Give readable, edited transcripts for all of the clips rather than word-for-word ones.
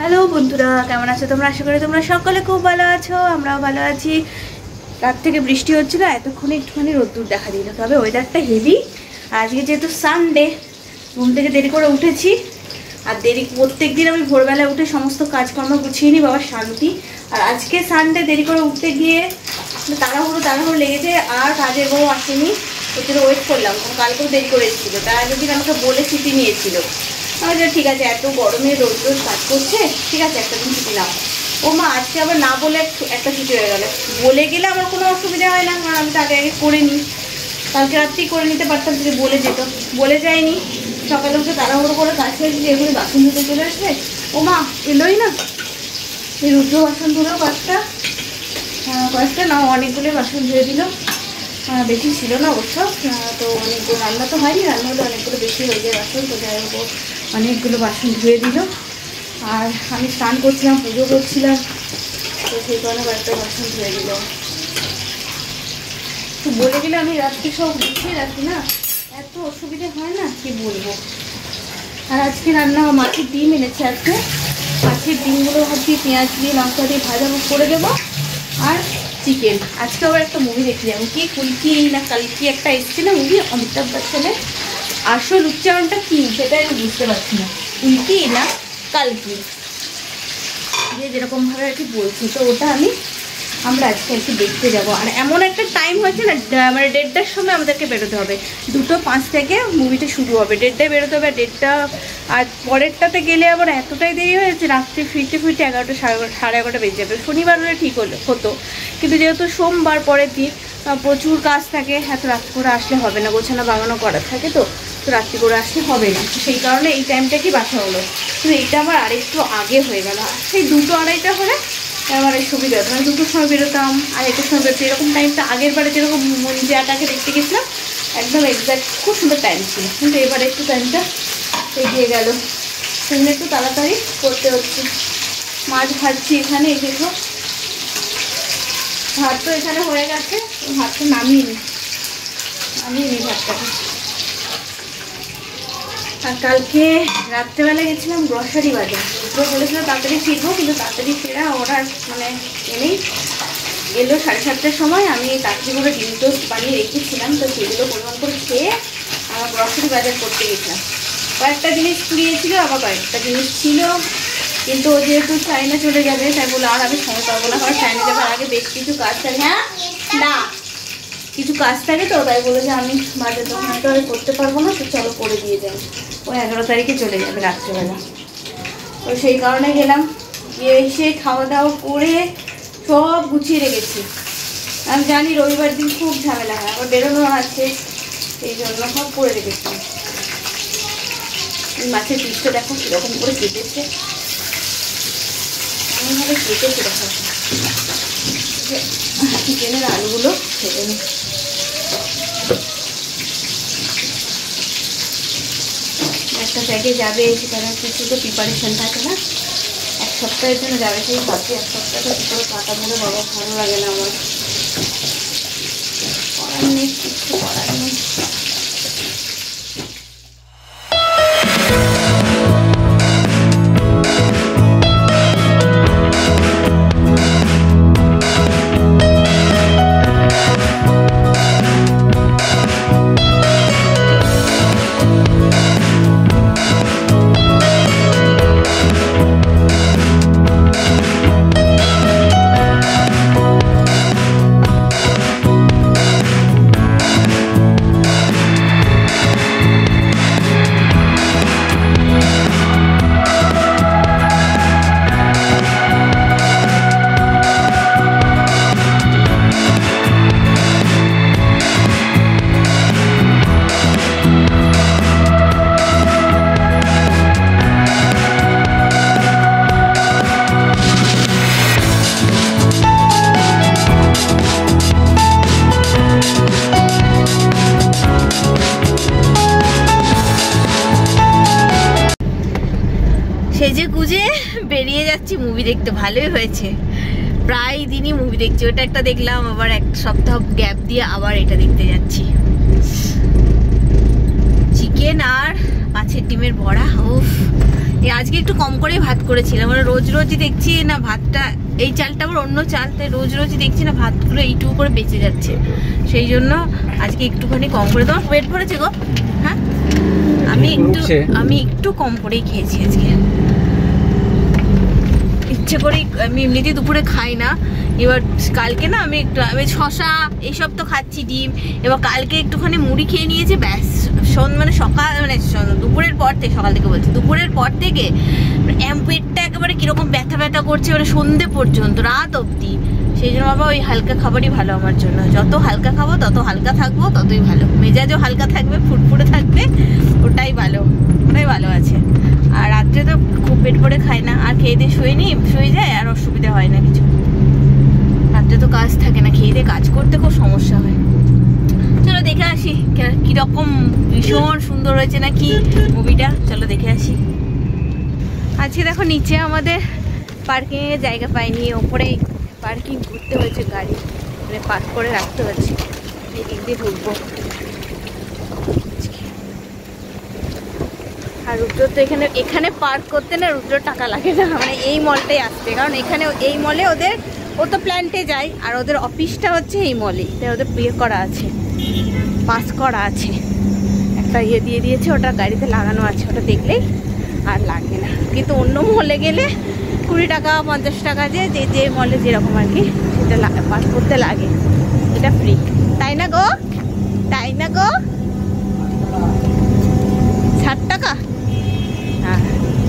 Hello বন্ধুরা, কেমন আছো তোমরা? আশা করি তোমরা সকলে খুব ভালো আছো, আমরাও ভালো আছি। রাত থেকে বৃষ্টি হচ্ছিল, এতক্ষণে একটুখানি রোদ্দুর দেখা দিল, তবে ওয়েদারটা হেভি। আর আজকে যেহেতু সানডে, ঘুম থেকে দেরি করে উঠেছি। আর দেরি প্রত্যেক দিন আমি ভোরবেলায় উঠে সমস্ত কাজকর্ম গুছিয়ে নিই, বাবার শান্তি। আর আজকে সানডে দেরি করে উঠতে গিয়ে তাড়াহুড়ো লেগেছে। আর কাজের বউ আসেনি, ওর জন্য ওয়েট করলাম। কালকেও দেরি করে এসেছিলো, তার আগের দিন আমাকে বলে ছুটি নিয়েছিল। আচ্ছা ঠিক আছে, এত গরমে রোদ কাজ করছে, ঠিক আছে একটা দিন ছুটি নাও। ও মা, আজকে আবার না বলে একটা ছুটি হয়ে গেল। বলে গেলে আমার কোনো অসুবিধা হয় না, কারণ আমি তো আগে করে নিই। কালকে রাত্রেই করে নিতে পারতাম যদি বলে যেত, বলে যায়নি। সকালে উঠে তাড়াহুড়ো করে কাজ হয়েছে যে এগুলো বাসন ধুতে চলে আসবে। ও মা এলোই না, এই রুদ্র বাসন ধুলেও কয়েকটা না অনেকগুলোই বাসন ধুয়ে দিল। বেশি ছিল না অবশ্য, তো অনেকগুলো রান্না তো হয়নি, রান্না হলে অনেকগুলো বেশি হয়ে যায় বাসন, তো যাই হোক অনেকগুলো বাসন ধুয়ে দিল। আর আমি স্নান করছিলাম, পুজো করছিলাম, তো সেই কারণে কয়েকটা বাসন ধুয়ে দিল। তো বলে গেলে আমি রাত্রি সব গুছিয়ে রাখি না, এত অসুবিধে হয় না কি বলবো। আর আজকে রান্না মাছের ডিম এনেছে, আজকে মাছের ডিমগুলো ভাবছি পেঁয়াজ দিয়ে লঙ্কা দিয়ে ভাজা করে দেবো। আর চিকেন। আজকে আবার একটা মুভি দেখতে যাবো, কি কুলকি না কালকি একটা এসছে না মুভি, অমিতাভ বচ্চনের। আসল উচ্চারণটা কি সেটাই আমি বুঝতে পারছি না, কুলকি না কালকি, যে যেরকমভাবে আর কি বলছি। তো ওটা আমরা আজকে আর কি দেখতে যাবো। আর এমন একটা টাইম হয়েছে না, মানে 1:30টার সময় আমাদেরকে বেরোতে হবে। 2:05 থেকে মুভিটা শুরু হবে, 1:30টায় বেরোতে হবে। 1:30টা আর পরেরটাতে গেলে আবার এতটাই দেরি হয়েছে, রাত্রে ফিরতে 11:30 সাড়ে 11টা বেজে যাবে। শনিবার হলে ঠিক হতো, কিন্তু যেহেতু সোমবার পরের দিন প্রচুর কাজ থাকে, এত রাত্রি করে আসলে হবে না, গোছানো বাগানো করা থাকে, তো রাত্রি করে আসলে হবে না। সেই কারণে এই টাইমটাকে বাছা হলো, কিন্তু এইটা আমার আরেকটু আগে হয়ে গেল। সেই 2-2:30 হলে আমার এই সুবিধা হতো, মানে 2টোর সময় বেরোতাম আর 1-এর সময় বেরোতে, এরকম টাইমটা আগের বারে যেরকম মঞ্জে আটাকে দেখতে গেছিলাম একদম এক্স্যাক্ট খুব সুন্দর টাইম ছিল। কিন্তু এবারে একটু টাইমটা এগিয়ে গেল, সেগুলো একটু তাড়াতাড়ি করতে হচ্ছে। মাছ ভাজছি এখানে, এই দেখো ভাত তো এখানে হয়ে গেছে, ভাতটা নামিয়ে নি ভাতটাকে। আর কালকে রাত্রেবেলা গেছিলাম গ্রসারি বাজার, তো বলেছিল তাড়াতাড়ি ফিরবো, কিন্তু তাড়াতাড়ি ফেরা ওরা মানে এনেই এলো 7:30টার সময়। আমি তাড়াতাড়ি করে ডিম টোস্ট বানিয়ে রেখেছিলাম, তো সেগুলো পরিমাণ করে খেয়ে আমার গ্রসারি বাজার করতে গেছিলাম। কয়েকটা জিনিস কুড়িয়েছিল, আবার কয়েকটা জিনিস ছিল, কিন্তু ও যেহেতু চায়না চলে যাবে তাই বলে আর আমি সময় পাবো না, কারণ চায়না যাবার আগে বেশ কিছু কাজ থাকে। হ্যাঁ না, কিছু কাজ থাকে, তো তাই বলে যে আমি বাজার দোকানটা আর করতে পারবো না, তো চলো করে দিয়ে যাই। ও 11 তারিখে চলে যাবে রাত্রেবেলা, তো সেই কারণে গেলাম। গিয়ে এসে খাওয়া দাওয়া করে সব গুছিয়ে রেখেছি। আমি জানি রবিবার দিন খুব ঝামেলা হয়, আবার বেরোনো আছে, এই জন্য সব করে রেখেছি। মাছের পিসটা দেখো কীরকম করে কেটেছে, এমনভাবে কেটেছে দেখো। চিকেনের আলুগুলো খেতে নিই। একটা ব্যাগে যাবে, সেখানে কিছু তো প্রিপারেশন থাকে না, 1 সপ্তাহের জন্য যাবে, সেই ভাবছি 1 সপ্তাহ তো কী করে কাটা বলে বাবা, ভালো লাগে না আমার, করার নেই, কিছু করার নেই। সেজে গুজে বেরিয়ে যাচ্ছি মুভি দেখতে। ভালোই হয়েছে, প্রায় দিনই মুভি দেখছি। ওটা একটা দেখলাম, আবার 1 সপ্তাহ গ্যাপ দিয়ে আবার এটা দেখতে যাচ্ছি। চিকেন আর মাছের ডিমের বড়া, উফ আজকে একটু কম করেই ভাত করেছিলাম, মানে রোজ রোজই দেখছি না ভাতটা, এই চালটা আবার অন্য চাল, তাই রোজ রোজই দেখছি না ভাতগুলো এইটুকু করে বেঁচে যাচ্ছে, সেই জন্য আজকে একটুখানি কম করে। তোমার পেট ভরেছে গো? হ্যাঁ, আমি একটু কম করেই খেয়েছি আজকে, ইচ্ছে করেই। আমি এমনিতেই দুপুরে খাই না, এবার কালকে না আমি শশা এইসব তো খাচ্ছি, ডিম, এবার কালকে একটুখানি মুড়ি খেয়ে নিয়েছে, ব্যাস মানে সকাল মানে দুপুরের পর থেকে, সকাল থেকে বলছি দুপুরের পর থেকে পেটটা একেবারে কিরকম ব্যথা ব্যথা করছে, মানে সন্ধে পর্যন্ত, রাত অবধি। সেই জন্য বাবা ওই হালকা খাবারই ভালো আমার জন্য, যত হালকা খাবো তত হালকা থাকবো, ততই ভালো, মেজাজও হালকা থাকবে, ফুটফুটে থাকবে, ওটাই ভালো, ওটাই ভালো আছে। আর রাত্রে তো খুব পেট ভরে খায় না, আর খেয়ে দিয়ে শুয়ে যায়, আর অসুবিধা হয় না কিছু। রাত্রে তো কাজ থাকে না, খেয়ে দিয়ে কাজ করতে খুব সমস্যা হয়। চলো দেখে আসি কিরকম, ভীষণ সুন্দর হয়েছে নাকি মুভিটা, চলো দেখে আসি। আজকে দেখো নিচে আমাদের পার্কিং এর জায়গা পাইনি, ওপরেই পার্কিং করতে হয়েছে, গাড়ি মানে পার্ক করে রাখতে হচ্ছে, এই দিক দিয়ে ঢুকবো। আর রুদ্র তো এখানে পার্ক করতে না রুদ্র টাকা লাগে না, মানে এই মলটাই আসতে, কারণ এখানে এই মলে ও তো প্ল্যান্টে যায়, আর ওদের অফিসটা হচ্ছে এই মলেই, তাই ওদের করা আছে, পাস করা আছে, একটা দিয়ে দিয়েছে, ওটা গাড়িতে লাগানো আছে, ওটা দেখলেই আর লাগে না। কিন্তু অন্য মলে গেলে 20 টাকা 50 টাকা যে মলে যেরকম আর কি, সেটা পাস করতে লাগে, এটা ফ্রি, তাই না গো? 60 টাকা। হ্যাঁ,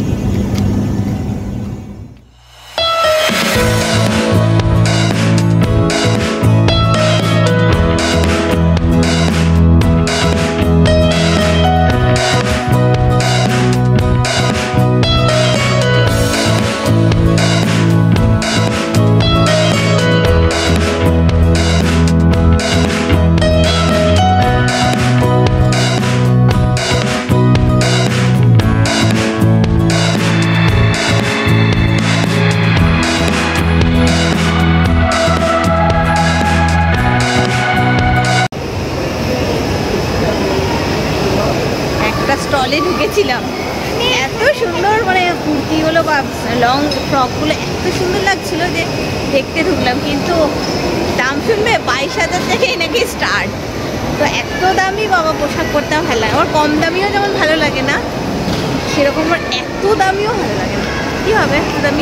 স্টলে ঢুকেছিলাম, এত সুন্দর, মানে কুর্তিগুলো বা লং ফ্রকগুলো এত সুন্দর লাগছিল যে দেখতে ঢুকলাম, কিন্তু দাম শুনবে 22,000 থেকেই নাকি স্টার্ট। তো এত দামি বাবা পোশাক পরতে আমার ভালো লাগে, আমার কম দামিও যেমন ভালো লাগে না, সেরকম আমার এত দামিও ভালো লাগে না। কী হবে এত দামি?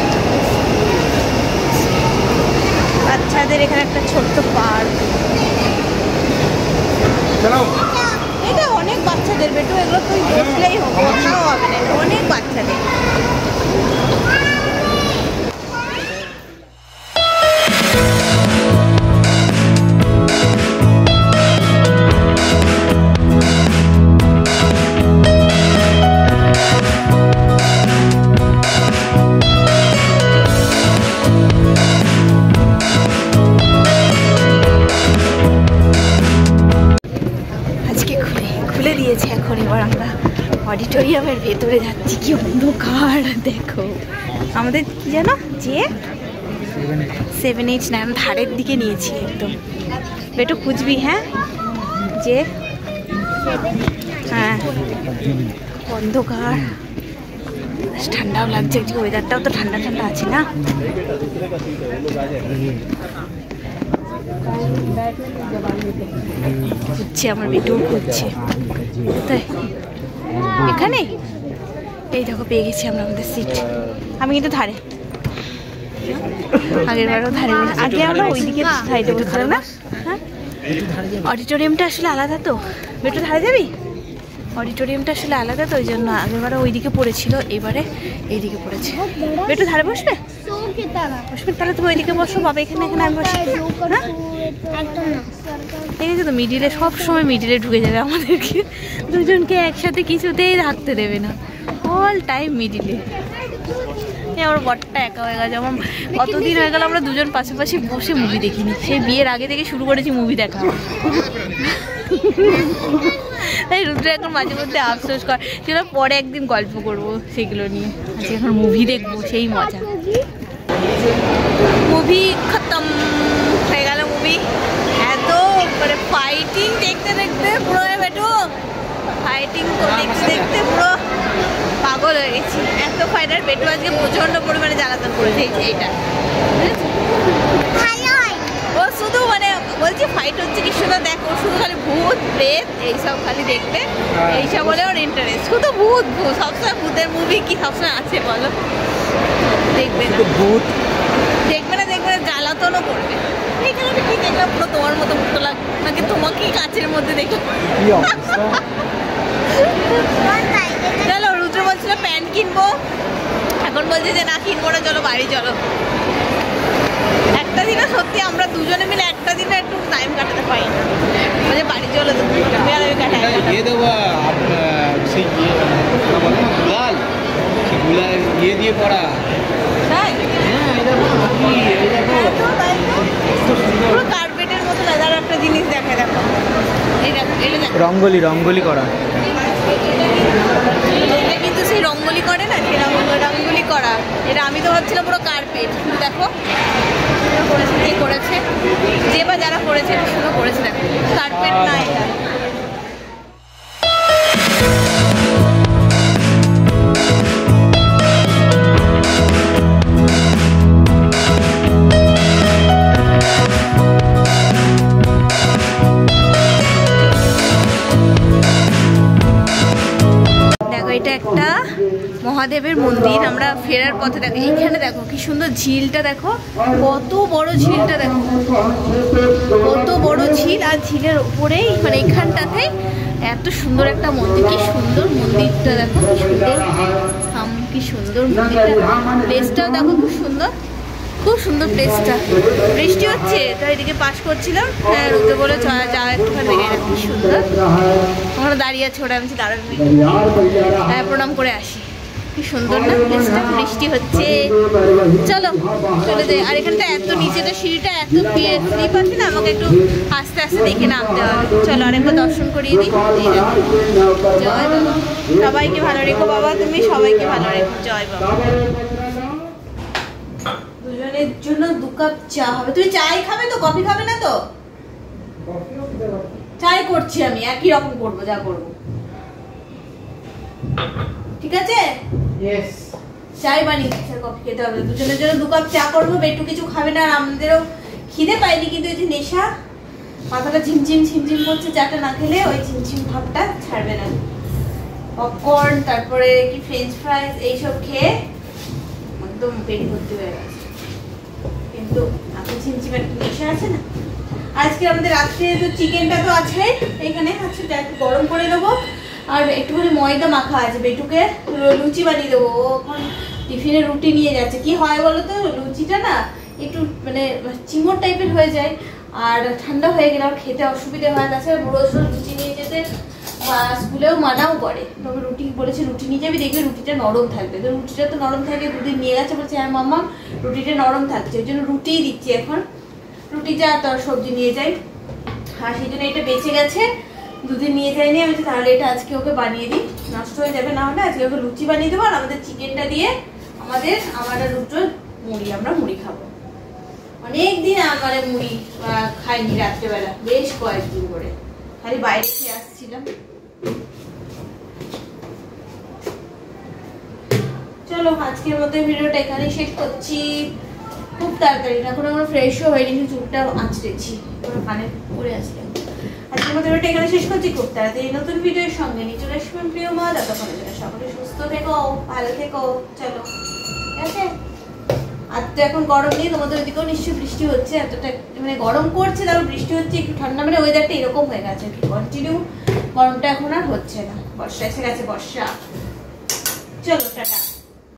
বাচ্চাদের এখানে একটা ছোট্ট পার্ক, এটা অনেক বাচ্চাদের বেটু, এগুলো তুই বসলেই হবে, ওঠাও হবে না, অনেক বাচ্চাদের। এখন এবার আমরা অডিটোরিয়ামের ভেতরে যাচ্ছি, কি অন্ধকার দেখো। আমাদের কি জানো, যে 7H9 ধারের দিকে নিয়েছি একদম, একটু খুঁজবি, হ্যাঁ যে, হ্যাঁ অন্ধকার, ঠান্ডাও লাগছে, ওয়েদারটাও তো ঠান্ডা ঠান্ডা আছে না। খুঁজছে আমার বেটু, খুঁজছে কোথায়, এখানে, এই দেখো পেয়ে গেছি আমরা আমাদের সিট। আমি কিন্তু ধারে, আগের বারও ধারে, আগে আমরা ওইদিকে সাইডে বসছিলাম না। হ্যাঁ, অডিটোরিয়ামটা আসলে আলাদা, তো বেটু ধারে যাবি, অডিটোরিয়ামটা আসলে আলাদা, তো ওই জন্য আগেরবারে ওইদিকে পড়েছিল, এবারে এইদিকে পড়েছে। বেটু ধারে বসবে, তাহলে তুমি ওইদিকে বসো, বাবা এখানে, আমি বসি। হ্যাঁ, ঠিক আছে, তো মিডিলে সব সময় মিডিলে ঢুকে যাবে, আমাদেরকে দুজনকে একসাথে কিছুতেই রাখতে দেবে না, অল টাইম মিডিলে। আমার বরটা একা হয়ে গেছে, আমার কতদিন হয়ে গেল আমরা দুজন পাশাপাশি বসে মুভি দেখিনি, সেই বিয়ের আগে থেকে শুরু করেছি মুভি দেখা। তাই রুদ্র এখন মাঝে মধ্যে আফসোস কর, সেগুলো পরে একদিন গল্প করবো সেগুলো নিয়ে, আজকে এখন মুভি দেখবো, সেই মজা। মুভি খতম হয়ে গেল, মুভি এত মানে ফাইটিং দেখতে দেখতে পুরো বেটু, ফাইটিং দেখতে দেখতে পুরো পাগল হয়ে গেছি, এত ফাইট। আর বেটু আজকে প্রচন্ড পরিমাণে জ্বালাতন করেছে এইটা, ও শুধু মানে বলছি ফাইট হচ্ছে কি শুধু দেখো, শুধু খালি ভূত প্রেত এইসব খালি দেখবে, এইসব বলে ওর ইন্টারেস্ট। শুধু ভূত ভূত, সবসময় ভূতের মুভি কি সবসময় আছে বলো? দেখবে না ভূত, দেখবে না, দেখবে না, জ্বালাতনও করবে। এখানে আমি কি দেখলাম, পুরো তোমার মতো মুখটা লাগ নাকি তোমাকেই কাচের মধ্যে দেখলাম। চলো, রুদ্র বলছিল প্যান্ট কিনবো, এখন বলছে যে না কিনবো না, চলো বাড়ি চলো। একটা দিনও সত্যি আমরা দুজনে মিলে একটা দিনও একটু টাইম কাটাতে পারি না, বলছে বাড়ি চলো দিয়ে পড়া। পুরো কার্পেটের মতো লেদার একটা জিনিস দেখা, দেখো এই দেখো, এটা দেখো রঙ্গোলি রঙ্গোলি করা, এটা কিন্তু সেই রঙ্গোলি করে না, সেই রঙ্গোলি করা। এটা আমি তো ভাবছিলাম পুরো কার্পেট, দেখো কে করেছে, যে বা যারা করেছে এটা শুধু করেছে, দেখো কার্পেট না এটা। এটা একটা মহাদেবের মন্দির। আমরা ফেরার পথে দেখো, এইখানে দেখো কি সুন্দর ঝিলটা, দেখো কত বড় ঝিলটা, দেখো কত বড় ঝিল। আর ঝিলের উপরেই মানে এখানটাতে এত সুন্দর একটা মন্দির, কি সুন্দর মন্দিরটা দেখো, কি সুন্দর কি সুন্দর মন্দিরটা। প্লেসটাও দেখো খুব সুন্দর, খুব সুন্দর প্লেসটা। বৃষ্টি হচ্ছে তাই এদিকে পাস করছিলাম, হ্যাঁ রুদ্র বলে যা একটুখানি দেখে না, কি সুন্দর। আমরা দাঁড়িয়ে আছে, ওটা আমি দাঁড়াবি, হ্যাঁ প্রণাম করে আসি। কি সুন্দর না প্লেসটা, বৃষ্টি হচ্ছে। চলো চলে যাই। আর এখানটা এত নিচেটা সিঁড়িটা এত স্লিপ আছে না, আমাকে একটু আস্তে আস্তে দেখে নামতে হবে। চলো আরেকবার দর্শন করিয়ে দিই। জয় বাবা, সবাইকে ভালো রেখো বাবা, তুমি সবাইকে ভালো রেখো। জয় বাবা। দুজনের জন্য 2 কাপ চা হবে। তুমি চাই খাবে তো, কফি খাবে না তো? চাই করছি আমি, একই রকম করবো যা করবো, ঠিক আছে? চাই বানিয়ে কফি খেতে হবে। দুজনের জন্য 2 কাপ চা করবো। বেটু কিছু খাবে না, আর আমাদেরও খিদে পাইনি, কিন্তু এই যে নেশা, মাথাটা ঝিমঝিম ঝিমঝিম করছে, চাটা না খেলে ওই ঝিমঝিম ভাবটা ছাড়বে না। পপকর্ন, তারপরে কি ফ্রেঞ্চ ফ্রাইজ এইসব খেয়ে একদম পেট ভর্তি হয়ে গেছে, কিন্তু আপনি ঝিমঝিম একটু নেশা আছে না। আজকে আমাদের রাত্রে তো চিকেনটা তো আছে এখানে, আচ্ছা একটু গরম করে দেবো। আর একটুখানি ময়দা মাখা আছে, বেটুকে লুচি বানিয়ে দেবো। ও এখন টিফিনে রুটি নিয়ে যাচ্ছে। কি হয় বলো তো, লুচিটা না একটু মানে চিমড় টাইপের হয়ে যায়, আর ঠান্ডা হয়ে গেলে আর খেতে অসুবিধা হয়। তাছাড়া রোজ রোজ লুচি নিয়ে যেতে স্কুলেও মানাও করে, তবে রুটি বলেছে রুটি নিয়ে যাবি, দেখবে রুটিটা নরম থাকবে। তো রুটিটা তো নরম থাকে, দুদিন নিয়ে গেছে, বলছে হ্যাঁ মাম্মা রুটিটা নরম থাকছে, ওই জন্য রুটিই দিচ্ছি এখন। রুটি যা তোর সবজি নিয়ে যাই, আর সেই জন্য এটা বেঁচে গেছে, দুদিন নিয়ে যায়নি। আমি তাহলে এটা আজকে ওকে বানিয়ে দিই, নষ্ট হয়ে যাবে না হলে। আজকে ওকে লুচি বানিয়ে দেবো, আর আমাদের চিকেনটা দিয়ে আমার দুটো মুড়ি, আমরা মুড়ি খাবো। অনেকদিন মানে মুড়ি খাইনি রাত্রেবেলা, বেশ কয়েকদিন করে, খালি বাইরে খেয়ে আসছিলাম। চলো আজকের মতো ভিডিওটা এখানেই শেষ করছি, খুব তাড়াতাড়ি। এখন আমরা ফ্রেশও হয়নি, চুলটা আঁচড়েছি, কানে পরে আসলাম। আজকের মতো ভিডিওটা এখানে শেষ করছি, খুব তাড়াতাড়ি নতুন ভিডিওর সঙ্গে নিয়ে চলে আসবেন প্রিয় মা। ততক্ষণের জন্য সকলে সুস্থ থেকো, ভালো থেকো। চলো ঠিক আছে। আর তো এখন গরম নেই, তোমাদের ওইদিকেও নিশ্চয়ই বৃষ্টি হচ্ছে, এতটা মানে গরম করছে, তারপর বৃষ্টি হচ্ছে, একটু ঠান্ডা, মানে ওয়েদারটা এরকম হয়ে গেছে, কন্টিনিউ গরমটা এখন আর হচ্ছে না। বর্ষা এসে গেছে, বর্ষা। চলো টাটা।